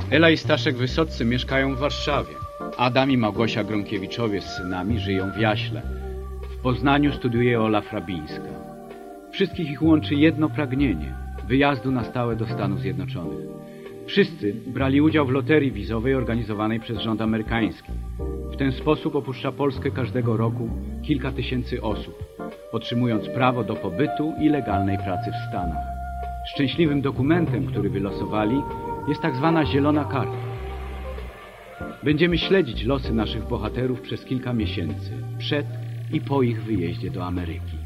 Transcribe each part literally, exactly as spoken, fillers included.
Ela i Staszek Wysoccy mieszkają w Warszawie. Adam i Małgosia Gronkiewiczowie z synami żyją w Jaśle. W Poznaniu studiuje Ola Frabińska. Wszystkich ich łączy jedno pragnienie – wyjazdu na stałe do Stanów Zjednoczonych. Wszyscy brali udział w loterii wizowej organizowanej przez rząd amerykański. W ten sposób opuszcza Polskę każdego roku kilka tysięcy osób, otrzymując prawo do pobytu i legalnej pracy w Stanach. Szczęśliwym dokumentem, który wylosowali, jest tak zwana zielona karta. Będziemy śledzić losy naszych bohaterów przez kilka miesięcy, przed i po ich wyjeździe do Ameryki.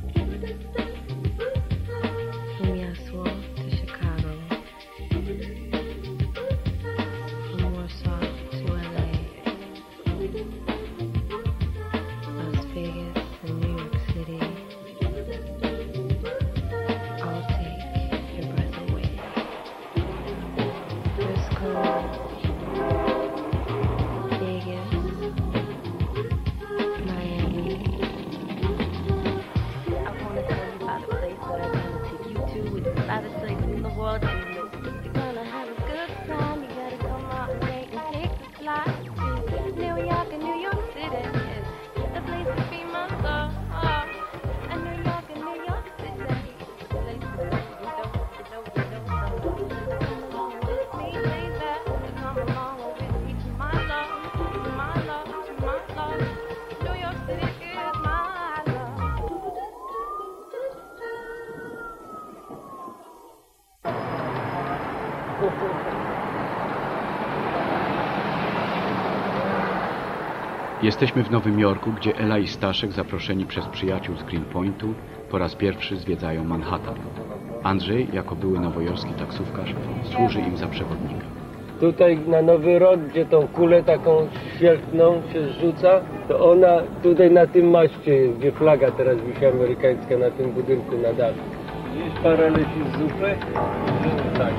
Jesteśmy w Nowym Jorku, gdzie Ela i Staszek, zaproszeni przez przyjaciół z Greenpointu, po raz pierwszy zwiedzają Manhattan. Andrzej, jako były nowojorski taksówkarz, służy im za przewodnika. Tutaj na Nowy Rok, gdzie tą kulę taką świetlną się zrzuca, to ona tutaj na tym maszcie jest, gdzie flaga teraz wisi amerykańska na tym budynku na dachu. Gdzieś parę leci z zupy, tak.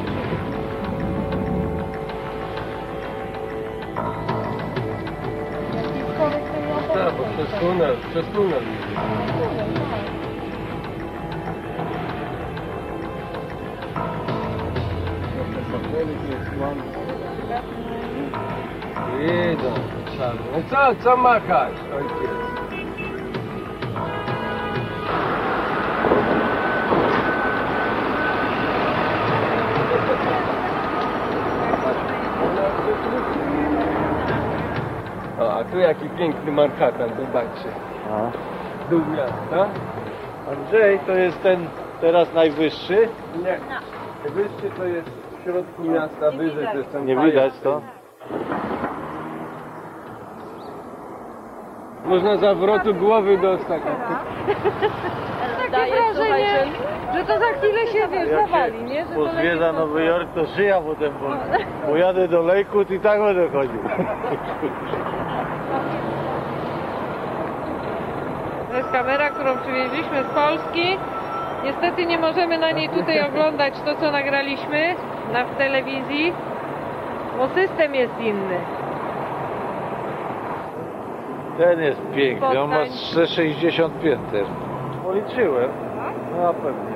Tak, bo przez tunel, przez tunel. Idą, no co, co machasz, ojciec? O, a tu jaki piękny Manhattan, zobaczcie. A. Dół miasta. Andrzej, to jest ten teraz najwyższy? Nie. Najwyższy to jest w środku miasta, wyżej to jest ten. Nie widać to? Można zawrotu głowy dostać. Takie wrażenie, że to za chwilę się, wiesz, zawali, nie? Że pozwiedza Nowy Jork, to szyja potem boli. Pojadę do Lakewood i tak będę chodził. To jest kamera, którą przywieźliśmy z Polski. Niestety nie możemy na niej tutaj oglądać to, co nagraliśmy na, w telewizji, bo system jest inny. Ten jest piękny, on ma sto sześćdziesiąt pięter. Policzyłem. No pewnie.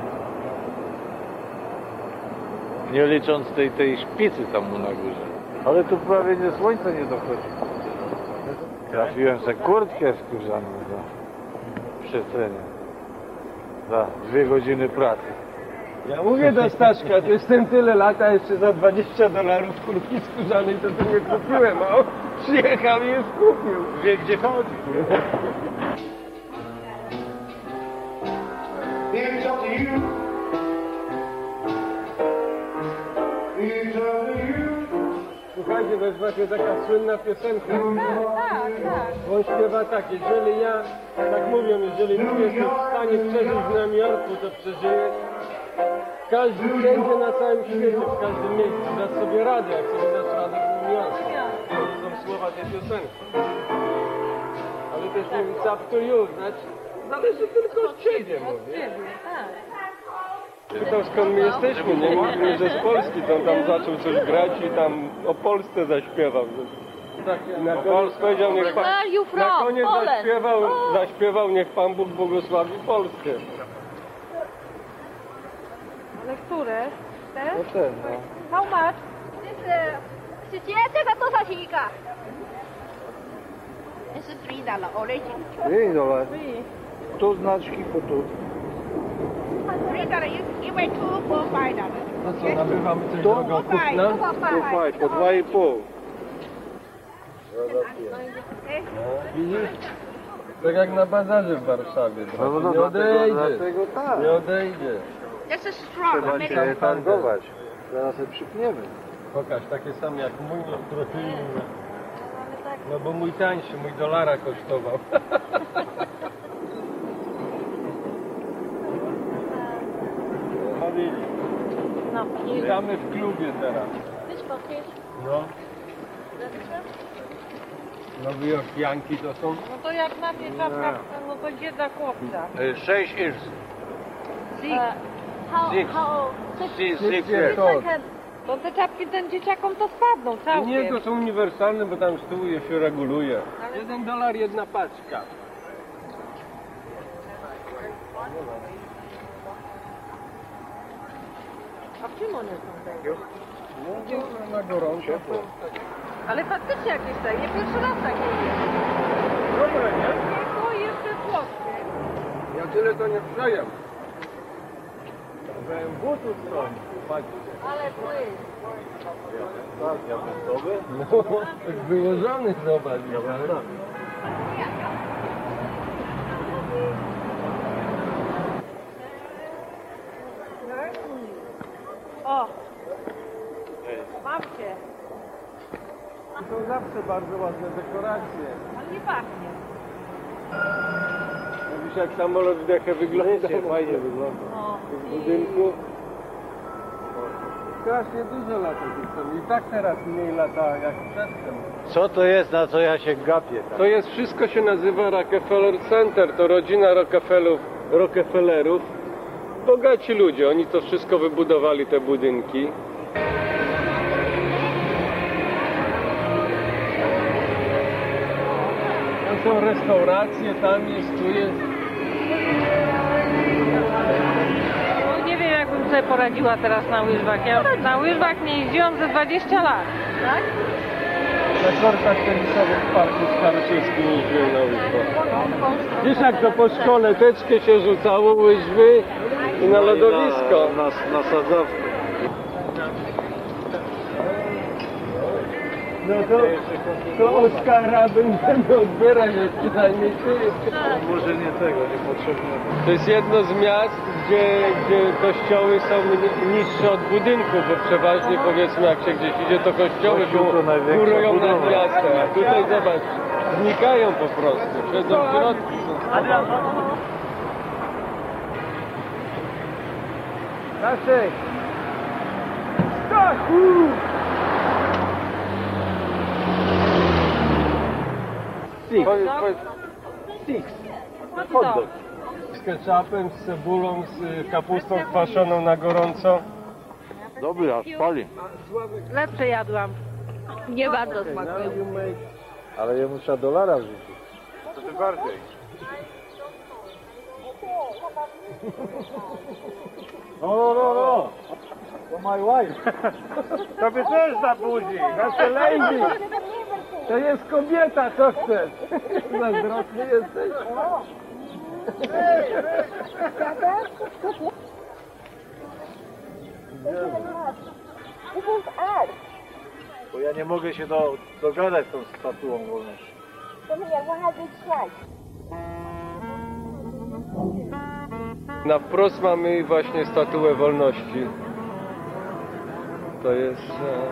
Nie licząc tej, tej szpicy tam mu na górze. Ale tu prawie nie słońce nie dochodzi. Trafiłem sobie kurtkę skórzaną za przecenie. Za dwie godziny pracy. Ja mówię do Staszka, to jestem tyle lat, a jeszcze za dwadzieścia dolarów kurtki skórzanej to tu nie kupiłem, a on przyjechał i już kupił. Wie gdzie chodzi. Słuchajcie, to jest właśnie taka słynna piosenka. Tak, tak. On śpiewa tak, jeżeli ja, tak mówią, jeżeli ty jesteś w stanie przeżyć w Nowym Jorku, to przeżyjesz każdy, wszędzie na całym świecie, w każdym miejscu. Dasz sobie radę, jak sobie dasz radę w Nowym Jorku. To są słowa tej piosenki. Ale też mówi, it's up to you, znaczy zależy tylko od ciebie, mówi. Tak. Pytał, skąd my jesteśmy, nie? Mówimy, że z Polski, to on tam zaczął coś grać i tam o Polsce zaśpiewał. I na koniec powiedział, niech pan, na koniec zaśpiewał, zaśpiewał, niech Pan Bóg błogosławi Polskę. Ale które? Te? No ten, no. How much? This is 姐姐，这个多少钱一个？这是three dollar origin。 Three dollar. Tu znaczki po tu. three dollar, you buy two for five dollar. No co, nabywamy coś To? drogo Five, kupna? for Tu five. faj, po dwa i pół. Widzisz? Tak jak na bazarze w Warszawie. No, no, nie dlatego, odejdzie. dlatego tak. Nie odejdzie. This is strong. Trzeba Make się it- targować. Zaraz się przypniemy. Pokaż, takie same jak mój, no trochę inne. No bo mój tańszy, mój dolara kosztował. No widzisz, No, gramy w klubie teraz. No. Nowojorkianki to są. no to jak na mnie czapka, no to gdzie dla chłopca? Sześć irs. E, How, Six. how, Six, Six six years years. old. No te czapki ten dzieciakom to spadną całkiem. Nie, to są uniwersalne, bo tam z tyłu je się reguluje. Jeden dolar, jedna paczka. A w czym one są te? No, na gorąco. To... Ale faktycznie jakieś tak, nie pierwszy raz takie jest. Dobre, nie? To jeszcze słodkie. Ja tyle to nie przejem. Byłem butów są. Ale płyn. Tak, jabłkowy. No, tak wyłożony zobacz. O! Mam cię. Są zawsze bardzo ładne dekoracje. Ale nie pachnie. Widzisz jak samolot w dechę wygląda? Fajnie wygląda. O, W budynku. Strasznie dużo lata tych i tak teraz mniej lata jak przedtem. Co to jest, na co ja się gapię? To jest, wszystko się nazywa Rockefeller Center, to rodzina Rockefellerów, Rockefellerów. Bogaci ludzie, oni to wszystko wybudowali, te budynki. Tam są restauracje, tam jest, tu jest. no nie wiem jakbym sobie poradziła teraz na łyżwach. Ja na łyżwach nie jeździłam ze dwadzieścia lat. Tak? Na kortach tenisowych w parku Staroczyskim jeździłem na łyżwach. Wiesz jak to po szkole teczkę się rzucało, łyżwy i na lodowisko. Na, na, na sadzawkę. No to, to Oskara będziemy odbierać od przynajmniej ty. Może nie tego, niepotrzebnego. To jest jedno z miast, gdzie, gdzie kościoły są niższe od budynków, bo przeważnie powiedzmy jak się gdzieś idzie, to kościoły Kościół to największa górują nad budowa. miastem, a tutaj zobacz, znikają po prostu, siedzą w środku. Staszek! Stachu! Six. Powiedz, powiedz. Six. Hot dog. Z ketchupem, z cebulą, z y, kapustą kwaszoną na gorąco. Dobry, aż pali. Lepsze jadłam. Nie bardzo smakuje. Ale jemu trzeba dolara wrzucić. To ty bardziej. No, no, no, no. To my wife. Tobie też da buzi. Nasze lady! To jest kobieta, co chcesz? Zazdrosny jesteś? Bo ja nie mogę się do, dogadać z tą statuą wolności. Na wprost mamy właśnie statuę wolności. To jest e,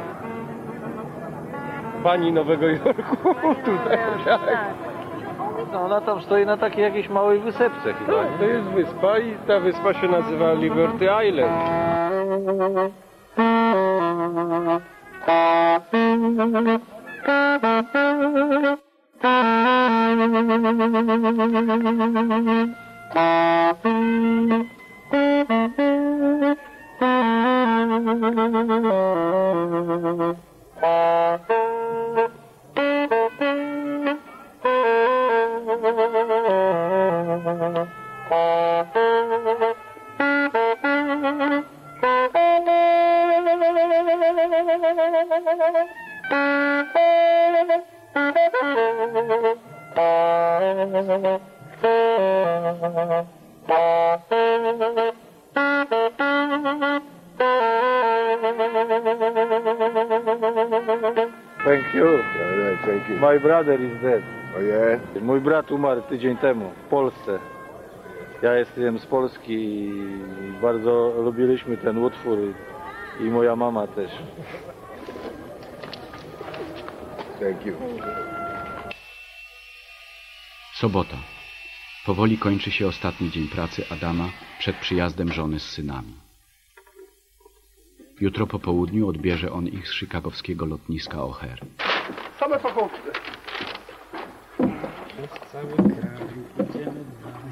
pani Nowego Jorku. Tutaj, tak. No ona tam stoi na takiej jakiejś małej wysepce chyba, Tak, nie? to jest wyspa i ta wyspa się nazywa Liberty Island. Thank you. Alright, thank you. My brother is dead. Oh yeah? Mój brat umarł tydzień temu w Polsce. Ja jestem z Polski i bardzo lubiliśmy ten utwór i moja mama też. Thank you. Sobota. Powoli kończy się ostatni dzień pracy Adama przed przyjazdem żony z synami. Jutro po południu odbierze on ich z chicagowskiego lotniska O'Hare. Same pachołki. Cały kraj, idziemy dalej.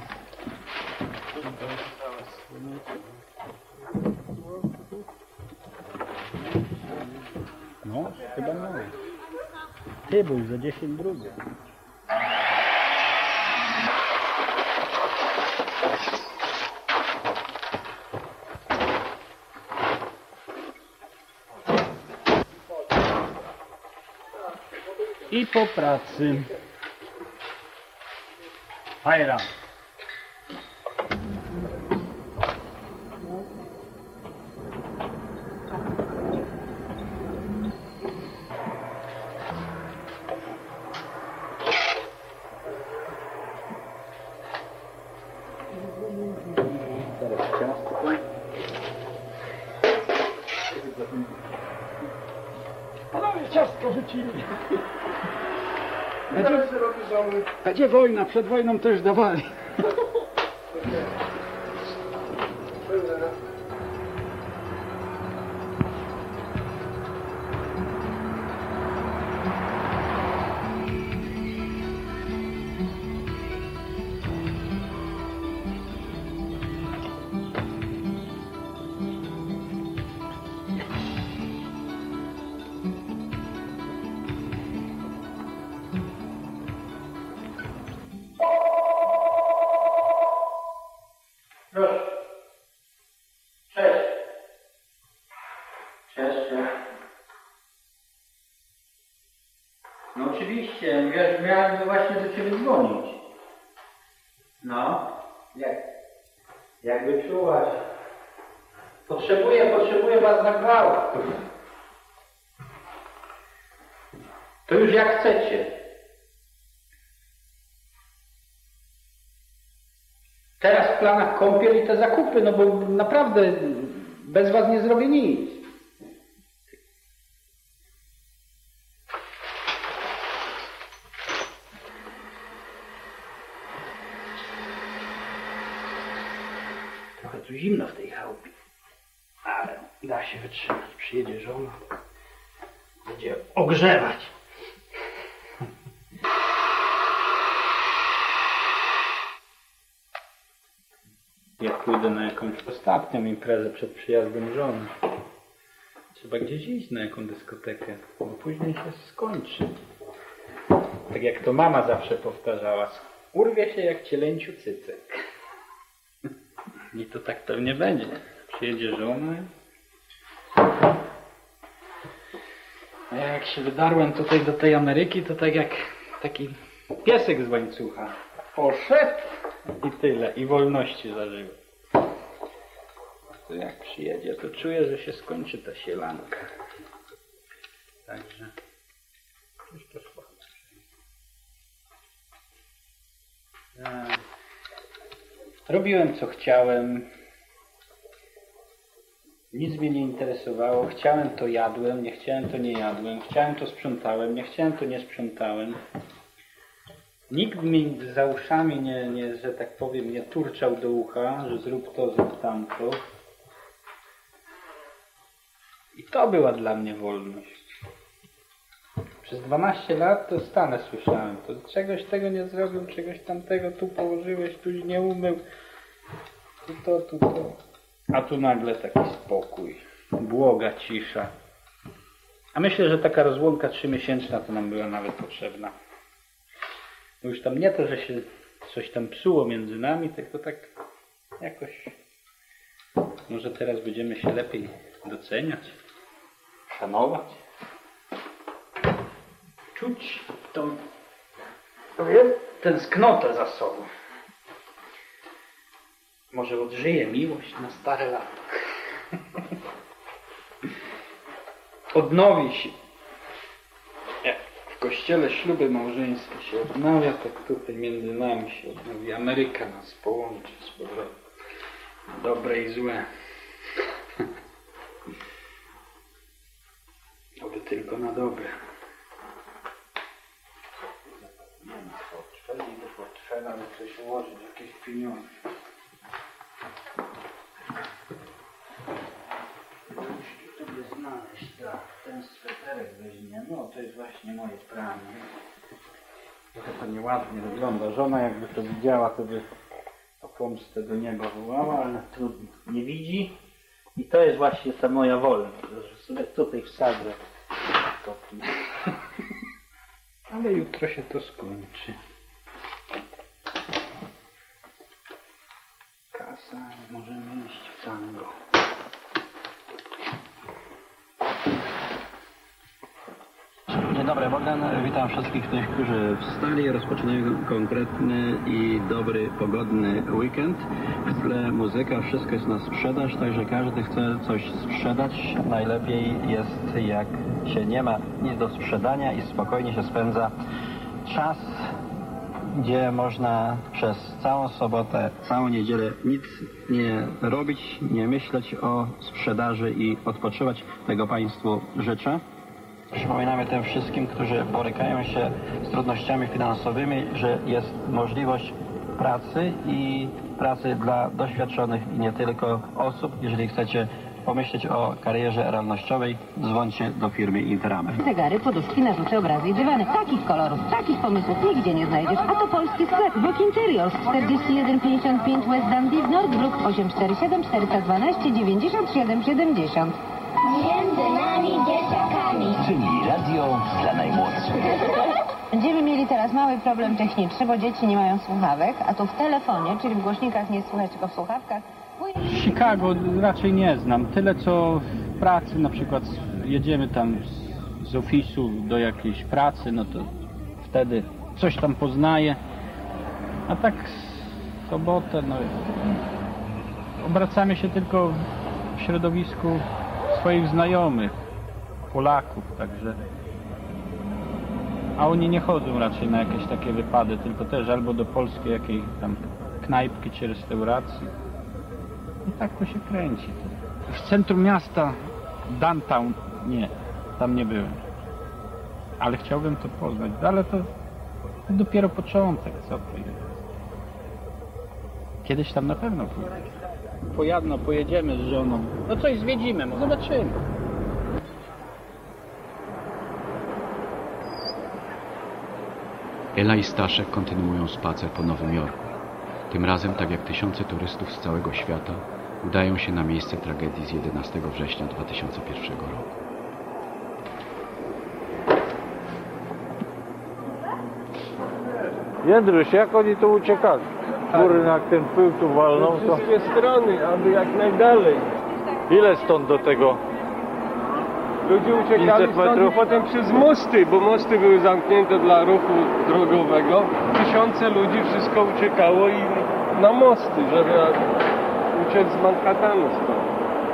No, chyba no. Ty, bo już za dziesięć drugie. I po pracy. Fajra. Teraz ciastko. Panowie, ciastko rzucili. Będzie, będzie wojna, przed wojną też dawali. No oczywiście, wiesz, miałem właśnie do Ciebie dzwonić. No, jak, jakby czułaś. Potrzebuję, potrzebuję Was na gwałt. To już jak chcecie. Teraz w planach kąpiel i te zakupy, no bo naprawdę bez Was nie zrobię nic. Trochę tu zimno w tej chałupie, ale da się wytrzymać. Przyjedzie żona, będzie ogrzewać. Ja pójdę na jakąś ostatnią imprezę przed przyjazdem żony. Trzeba gdzieś iść na jaką dyskotekę, bo później się skończy. Tak jak to mama zawsze powtarzała, urwie się jak cielęciu cycek. I to tak pewnie będzie. Przyjedzie żona. A ja jak się wydarłem tutaj do tej Ameryki, to tak jak taki piesek z łańcucha. Poszedł i tyle. I wolności zażył. To jak przyjedzie, to czuję, że się skończy ta sielanka. Także... Już to szło. Robiłem co chciałem. Nic mnie nie interesowało. Chciałem to jadłem, nie chciałem to nie jadłem. Chciałem to sprzątałem, nie chciałem to nie sprzątałem. Nikt mi za uszami nie, nie, że tak powiem, nie turczał do ucha, że zrób to, zrób tamto. I to była dla mnie wolność. Przez dwanaście lat to stanę słyszałem. To czegoś tego nie zrobił, czegoś tamtego tu położyłeś, tu nie umył. Tu to, tu to. A tu nagle taki spokój. Błoga cisza. A myślę, że taka rozłąka trzymiesięczna to nam była nawet potrzebna. Bo już tam nie to, że się coś tam psuło między nami, tylko tak jakoś... Może teraz będziemy się lepiej doceniać, szanować. czuć tą tęsknotę za sobą. Może odżyje miłość na stare lata. Odnowi się. Jak w kościele śluby małżeńskie się odnawia, tak tutaj między nami się odnowi. Ameryka nas połączy z powrotem. Dobre i złe. Oby tylko na dobre. Zapomniałem portfeli do portfela, ale coś ułożyć, jakieś pieniądze. Muszę sobie znaleźć, tak, ten sweterek weźmie. No to jest właśnie moje pranie. Trochę to nieładnie wygląda. Żona jakby to widziała, to by o pomstę do nieba wołała, ale trudno. Nie widzi. I to jest właśnie ta moja wolność, że sobie tutaj wsadzę. Ale jutro się to skończy. Kasa, możemy iść w tango. Dzień dobry, Bogdan. Witam wszystkich tych, którzy wstali. Rozpoczynają konkretny i dobry, pogodny weekend. W tle muzyka, wszystko jest na sprzedaż, także każdy chce coś sprzedać. Najlepiej jest, jak się nie ma nic do sprzedania i spokojnie się spędza czas, gdzie można przez całą sobotę, całą niedzielę nic nie robić, nie myśleć o sprzedaży i odpoczywać. Tego Państwu życzę. Przypominamy tym wszystkim, którzy borykają się z trudnościami finansowymi, że jest możliwość pracy i pracy dla doświadczonych i nie tylko osób. Jeżeli chcecie pomyśleć o karierze realnościowej, dzwońcie do firmy Interamer. Zegary, poduszki, narzuty, obrazy i dywany. Takich kolorów, takich pomysłów nigdzie nie znajdziesz. A to polski sklep Brook Interiors. czterdzieści jeden pięćdziesiąt pięć West Dundee w Northbrook osiem cztery siedem cztery jedna dwa dziewięćdziesiąt siedem siedemdziesiąt. Między nami dzieciakami. Czyli radio dla najmłodszych. Będziemy mieli teraz mały problem techniczny, bo dzieci nie mają słuchawek, a tu w telefonie, czyli w głośnikach nie słychać, tylko w słuchawkach. Chicago raczej nie znam. Tyle co w pracy, na przykład jedziemy tam z, z ofisu do jakiejś pracy, no to wtedy coś tam poznaję. A tak w sobotę, no obracamy się tylko w środowisku swoich znajomych, Polaków, także. A oni nie chodzą raczej na jakieś takie wypady, tylko też albo do polskiej jakiej tam knajpki czy restauracji. I tak to się kręci. W centrum miasta, downtown, nie, tam nie byłem. Ale chciałbym to poznać, ale to dopiero początek, co to jest. Kiedyś tam na pewno pójdę. Pojadno, pojedziemy z żoną, no coś zwiedzimy, no zobaczymy. Ela i Staszek kontynuują spacer po Nowym Jorku. Tym razem, tak jak tysiące turystów z całego świata, udają się na miejsce tragedii z jedenastego września dwa tysiące pierwszego roku. Jędruś, jak oni tu uciekali? Kurna, jak ten pył tu walną, to... Wszystkie strony, aby jak najdalej. Ile stąd do tego? Ludzie uciekali stąd potem przez mosty, bo mosty były zamknięte dla ruchu drogowego. Tysiące ludzi wszystko uciekało i na mosty, żeby uciec z Manhattanu stąd.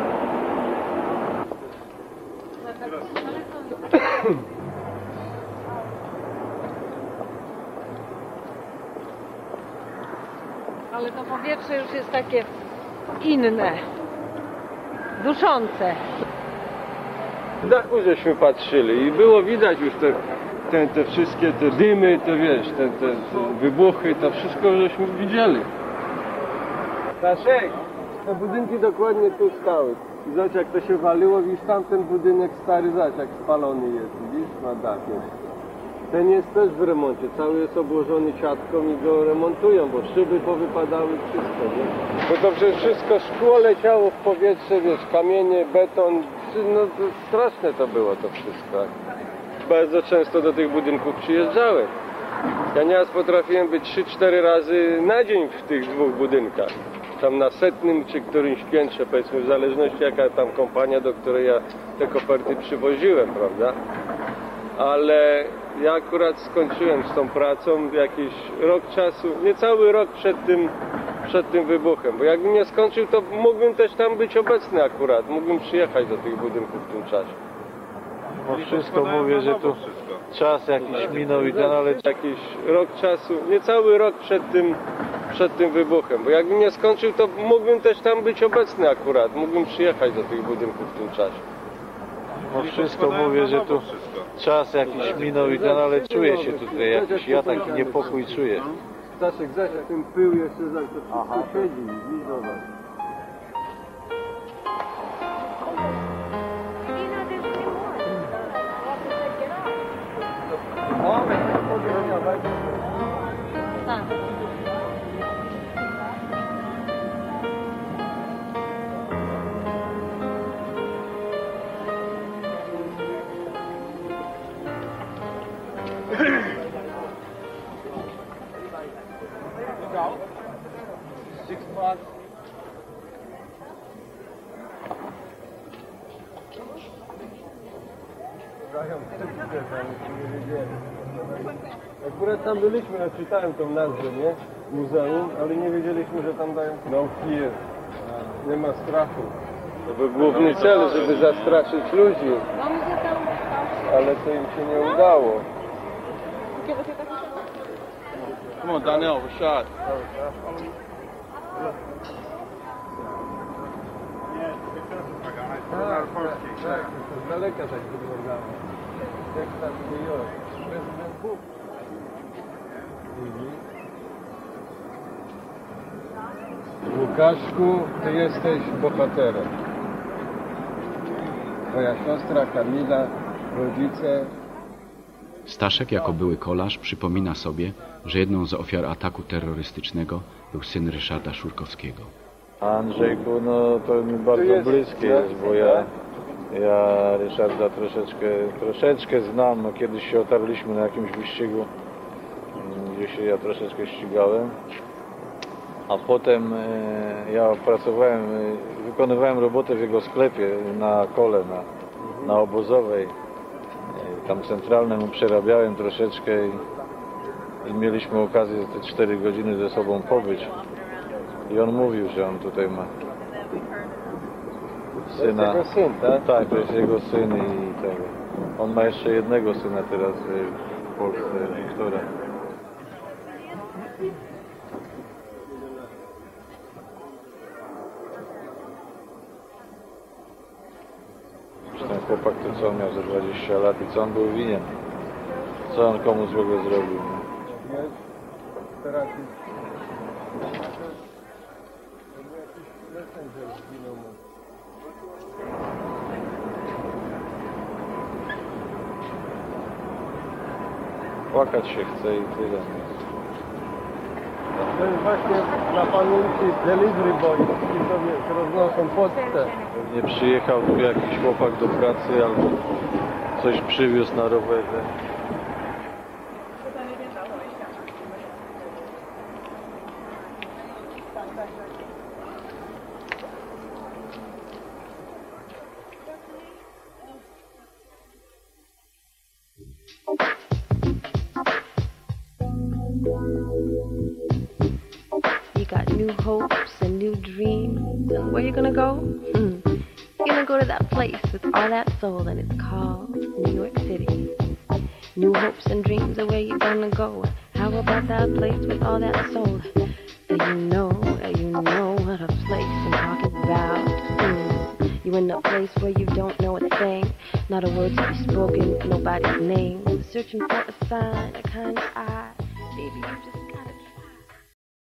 Ale to powietrze już jest takie inne, duszące. W dachu żeśmy patrzyli i było widać już te, te, te wszystkie te dymy, te wiesz, te, te, te wybuchy, to wszystko żeśmy widzieli. Staszek, te budynki dokładnie tu stały. I zobacz, jak to się waliło, widzisz, tamten budynek stary, zobacz, jak spalony jest, widzisz, na dachu. Ten jest też w remoncie, cały jest obłożony siatką i go remontują, bo szyby powypadały, wszystko, nie? Bo to przecież wszystko szkło leciało w powietrze, wiesz, kamienie, beton, no to straszne to było to wszystko. Bardzo często do tych budynków przyjeżdżałem. Ja nieraz potrafiłem być trzy cztery razy na dzień w tych dwóch budynkach. Tam na Setnym czy którymś piętrze, powiedzmy, w zależności jaka tam kompania, do której ja te koperty przywoziłem, prawda? ale ja akurat skończyłem z tą pracą jakiś rok czasu, niecały rok przed tym, przed tym wybuchem, bo jakbym nie skończył, to mógłbym też tam być obecny akurat, mógłbym przyjechać do tych budynków w tym czasie. Bo wszystko mówię, że tu czas jakiś minął i ten, ale jakiś rok czasu, niecały rok przed tym, przed tym wybuchem, bo jakbym nie skończył, to mógłbym też tam być obecny akurat, mógłbym przyjechać do tych budynków w tym czasie. Bo wszystko mówię, że tu czas jakiś minął i ten, ale czuję się tutaj jakiś, ja taki niepokój czuję. Staszek, zaś ten pył jeszcze za to wszystko siedzi, widzisz, zobacz. Six bucks. Akurat tam byliśmy, ja czytałem tą nazwę, nie? Muzeum, ale nie wiedzieliśmy, że tam dają no fear. Nie ma strachu. To był główny cel, żeby zastraszyć ludzi. Ale to im się nie udało. Come on, Daniel, we're shot. Tak, z daleka tak wyglądało. Texas, New York. Prezydent Bush. Łukaszku, ty jesteś bohaterem. Twoja siostra Kamila, rodzice. Staszek jako były kolarz przypomina sobie, że jedną z ofiar ataku terrorystycznego był syn Ryszarda Szurkowskiego. Andrzejku, no to mi bardzo bliskie jest, bo ja, ja Ryszarda troszeczkę, troszeczkę znam. No, kiedyś się otarliśmy na jakimś wyścigu, gdzie się ja troszeczkę ścigałem. A potem e, ja pracowałem, e, wykonywałem robotę w jego sklepie na kole, na, na Obozowej. E, tam centralne mu przerabiałem troszeczkę i, i mieliśmy okazję te cztery godziny ze sobą pobyć. I on mówił, że on tutaj ma syna. To jest jego syn, tak? Tak, to jest jego syn i tego. On ma jeszcze jednego syna teraz w Polsce, Wiktora. Ten chłopak to co on miał za dwadzieścia lat i co on był winien? Co on komu złego zrobił? Teraz Płakać się chce i tyle. to jest właśnie na pamięci delivery boy, ci sobie roznoszą pocztę. Pewnie przyjechał tu jakiś chłopak do pracy albo coś przywiózł na rowerze. You got new hopes and new dreams, and where you gonna go? Mm. You're gonna go to that place with all that soul, and it's called New York City. New hopes and dreams are where you're gonna go. How about that place with all that soul? Do you know, do you know what a place I'm talking about? Mm. You in a place where you don't know a thing, not a word to be spoken, nobody's name. Searching for a sign, a kind of eye. Baby, you just gotta